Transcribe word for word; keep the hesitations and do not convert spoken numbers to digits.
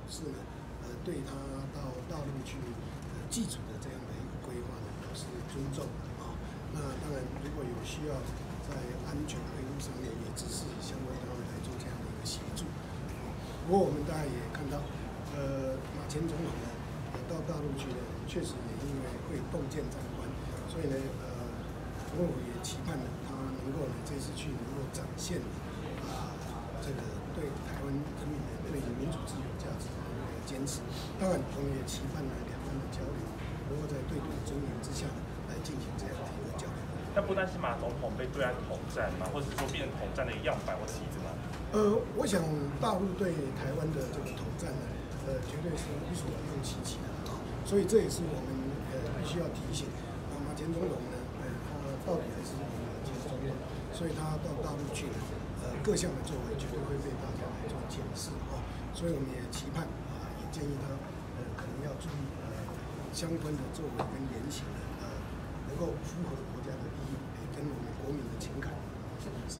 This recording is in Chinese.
示呢，呃，对他到大陆去呃祭祖的这样的一个规划呢，表示尊重啊。那当然，如果有需要在安全维护上面，也指示相关单位来做这样的一个协助。不过我们大家也看到，呃，马前总统呢，呃，到大陆去呢，确实也因为会共建长官，所以呢，呃，我也期盼呢，他能够呢这次去能够展现啊、呃、这个对台湾人民的对民主自由价值的一个坚持。当然，我们也期盼呢两岸的交流能够在对等尊严之下呢来进行这样的一个交流。 但不单是马总统被对岸统战嘛，或者是说变成统战的一个样板或棋子吗？ 呃，我想大陆对台湾的这个统战呢，呃，绝对是无所不用其极的啊，所以这也是我们呃必须要提醒啊，马前总统呢，呃，他到底还是我们的前总统，所以他到大陆去呢，呃，各项的作为绝对会被大家来做检视啊，所以我们也期盼啊，也建议他呃可能要注意呃相关的作为跟言行呢，呃，能够符合国家的利益，也跟我们国民的情感。